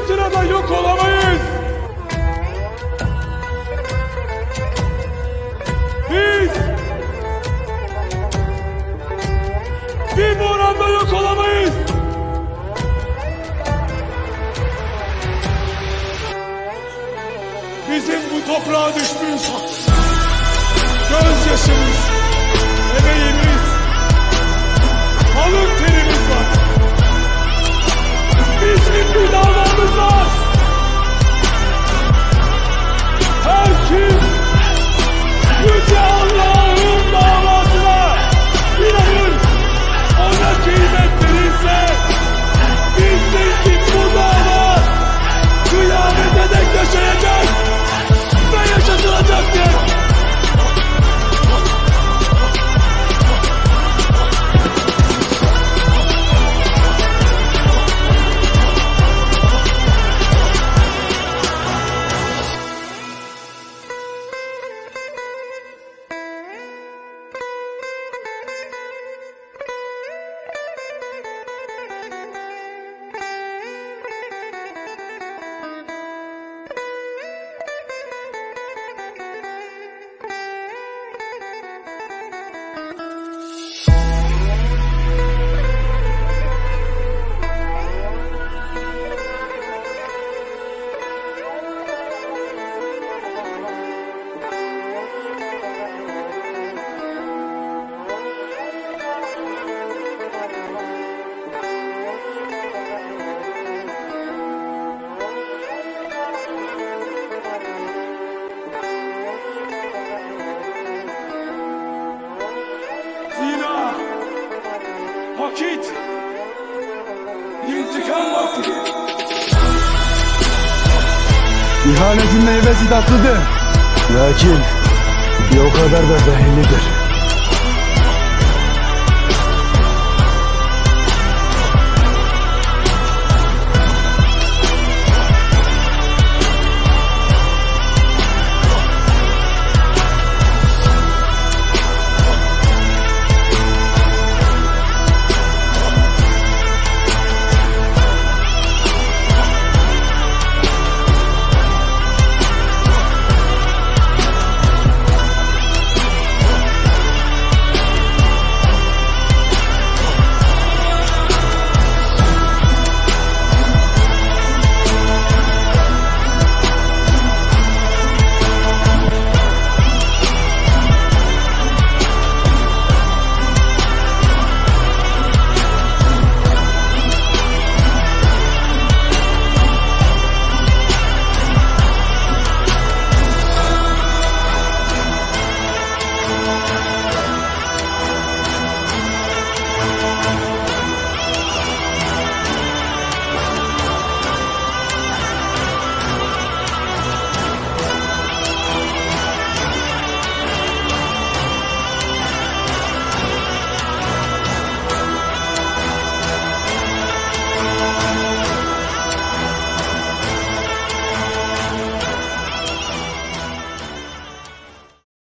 fırtınada yok olamayız. Biz bir boranda yok olamayız. Bizim bu toprağa düşmüş gözyaşımız, emeğimiz, alın terimiz var. Bizim bir davamız var. Her kim Yüce Allah'ın davasına inanır, ona kıymet verirse, bilsin ki bu dava kıyamete dek yaşayacak ve yaşatılacaktır. Vakit, intikam vakti. İhanetin meyvesi tatlıdır, lakin bir o kadar da zehirlidir.